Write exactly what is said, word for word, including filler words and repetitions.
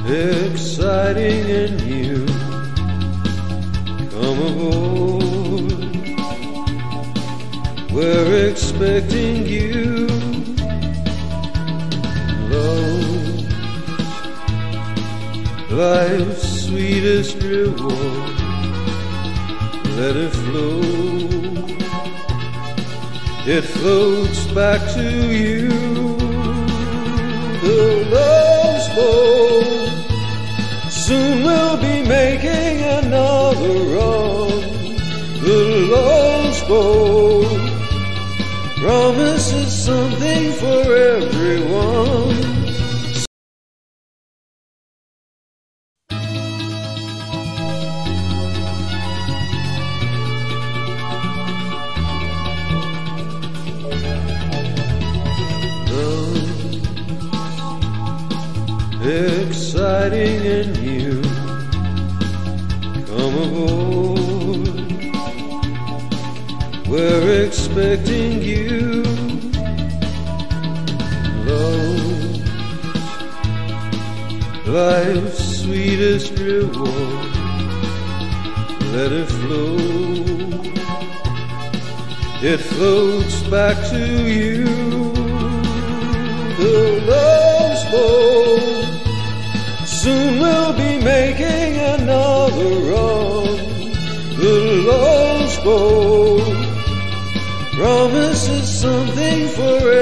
exciting and new. Come aboard, we're expecting you. Love, life's sweetest reward, let it flow. It floats back to you. The love's boat, soon we'll be making another run. The love's boat promises something for everyone. Exciting and new. Come aboard, we're expecting you. Love, life's sweetest reward, let it flow. It floats back to you. The love's boat, soon we'll be making another run. The love's boat promises something for